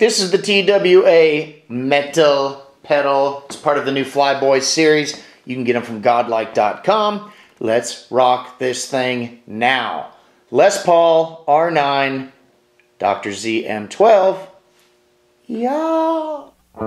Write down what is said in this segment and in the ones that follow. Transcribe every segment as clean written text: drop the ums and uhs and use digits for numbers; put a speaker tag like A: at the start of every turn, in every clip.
A: This is the TWA metal pedal. It's part of the new Flyboys series. You can get them from godlike.com. Let's rock this thing now. Les Paul R9, Dr. Z M12. Yeah.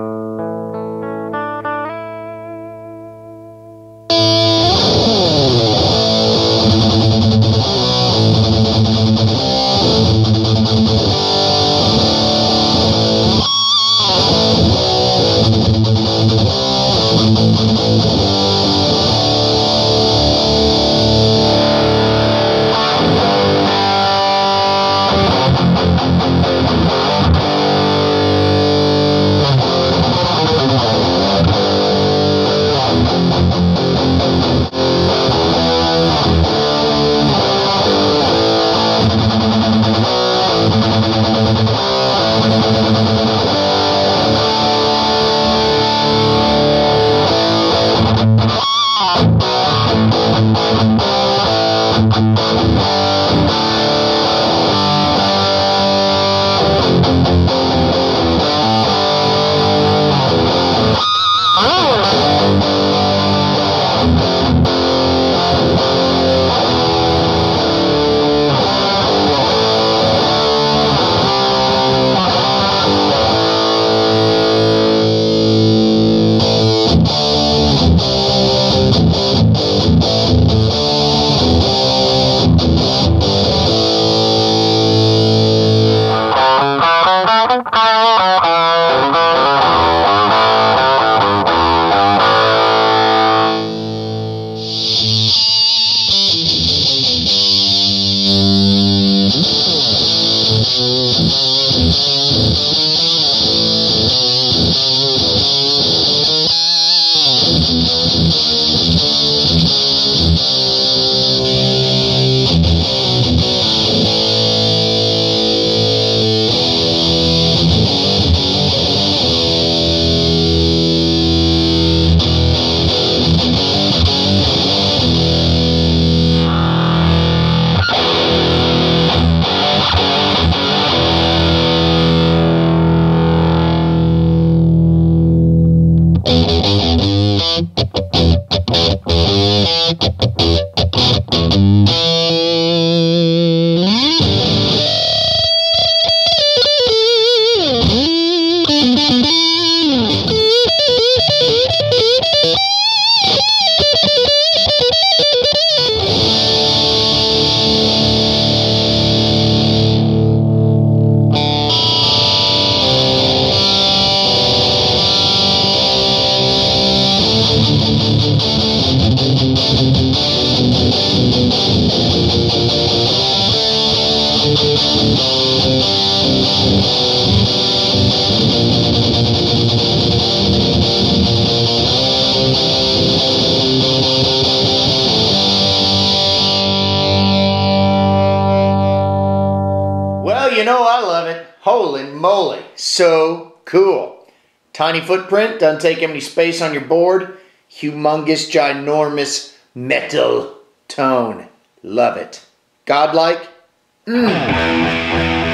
A: Well, you know I love it. Holy moly, so cool. Tiny footprint, doesn't take any space on your board. Humongous, ginormous metal tone. Love it. Godlike?